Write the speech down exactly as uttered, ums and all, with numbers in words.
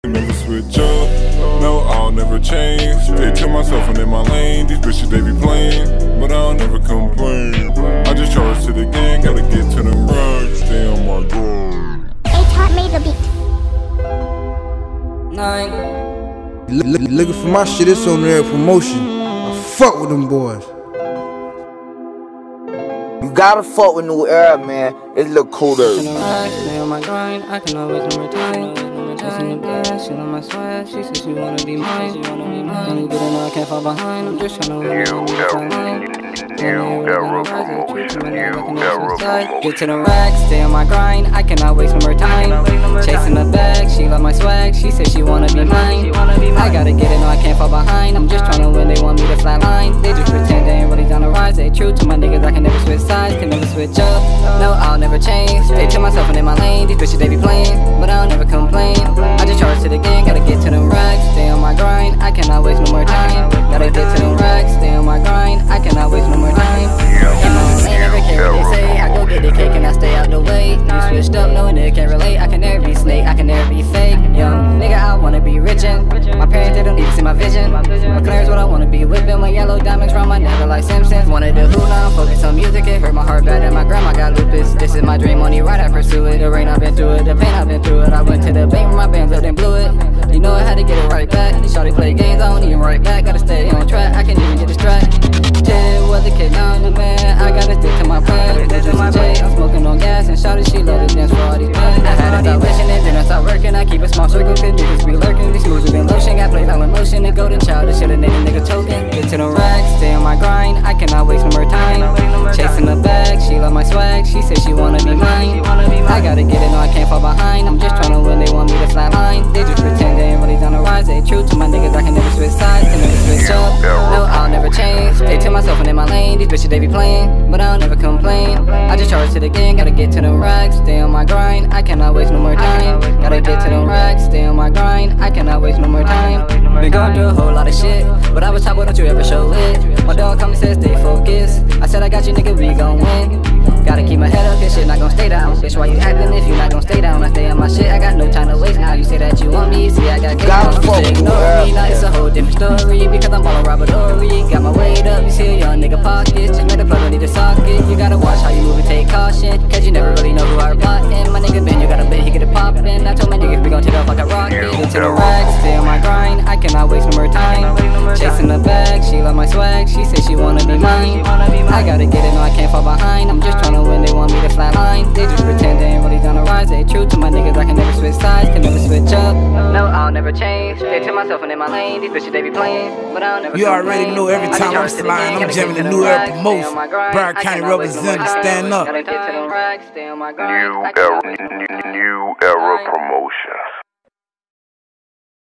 Never switch up, no, I'll never change. Stay to myself and in my lane. These bitches they be playing, but I'll never complain. I just charge to the gang, gotta get to them rugs. Stay on my grind. A-Top made the beat. Nine. Look, looking for my shit, it's on there promotion. I fuck with them boys. You gotta fuck with New Era, man. It look cooler. Stay on my grind, I can always number time. Chasing the gas, she on my swag. She said she wanna be mine. She wanna be mine. When you get in, I can't fall behind. I'm just tryna win. You got room. You got room promotion. You got room promotion. Get to the racks, stay on my grind. I cannot waste no more time. Chasing the bag, she love my swag. She said she wanna be mine. I gotta get it, no, I can't fall behind. I'm just tryna win. They want me to flatline. They just pretend they ain't really down to rise. They true to my niggas. I can never switch sides, can never switch up. No, I'll never change. Stay to myself and in my lane. These bitches they be playing, but I'll never complain. I just charge to the gang, gotta get to them racks. Stay on my grind, I cannot waste no more time. Gotta get to them racks, stay on my grind, I cannot waste no more time. In my own lane, never care what they say. I go get the cake and I stay out the way. You switched up, knowing they can't relate. I can never be snake, I can never be fake. Young nigga, I wanna be rich and my parents, they don't need to see my vision. McLaren's what I wanna be whipping with yellow diamonds from my neck like Simpsons. Wanted to hoot now, focus on music, it hurt my heart bad and my grandma got lupus. This is my dream, money right, I pursue it. The rain, I've been through it, the pain, I've been through it. I went to the bank with my bands up and blew it. You know I had to get it right back. Shawty play games, I don't even right back. Gotta stay on track, I can't even get distracted. Jay was a kid down the man, I gotta stick to my plan. This is Jay, I'm smoking on gas and shawty she love to dance for all these men. I had to stop wishing it, then I start working. I keep a small circle, cause niggas be lurking. These moves have been lotion, got played out in motion. The golden child, I should've named a nigga token. Get to the racks, stay on my grind, I cannot waste no more time. Chasing the bag, she love my swag. She said she wanna be mine. I gotta get it, no I can't fall behind. I'm just tryna win, they want me to flatline. They just pretend they ain't really down to rise. They true to my niggas, I can never switch sides, can never switch up. No, I'll never change. Stay to myself and in my lane. These bitches they be playing, but I'll never complain. I just charge to the gang, gotta get to them racks. Stay on my grind, I cannot waste no more time. Gotta get to them racks, stay on my grind, I cannot waste no more time. Been going through a whole lot of shit, but I was top, why don't you ever show it? My dog come and said stay focused. I said I got you nigga, we gon' win. Gotta keep my head up, this shit not gon' stay down. Bitch, why you acting if you not gon' stay down? I stay on my shit, I got no time to waste now. You say that you want me, see I got game on. You say ignore me, now it's a whole different story. Because I'm all Robert Ory. Got my weight up, you see a young nigga pockets. Just made the plug, don't need to socket. You gotta watch how you move and take caution, cause you never really know who are plotting. My nigga Ben, you gotta bet he get it poppin'. I told my niggas we gon' take off like a rocket. Get to the racks, stay on my grind, I cannot waste no more time. Chasing the bag, she love my swag. She said she wanna be mine. I gotta get it, no I can't fall behind. I'm just tryna win, they want me to flatline. They just pretend they ain't really down to rise. They true to my niggas, I can never switch sides, can never switch up. No, I'll never change. Stay to myself and in my lane. These bitches they be playing, but I'll never. You already know every time I'm sliding, I'm jamming the New Era promotion. Broward County representative, stand up. Gotta get to them racks, stay on my grind.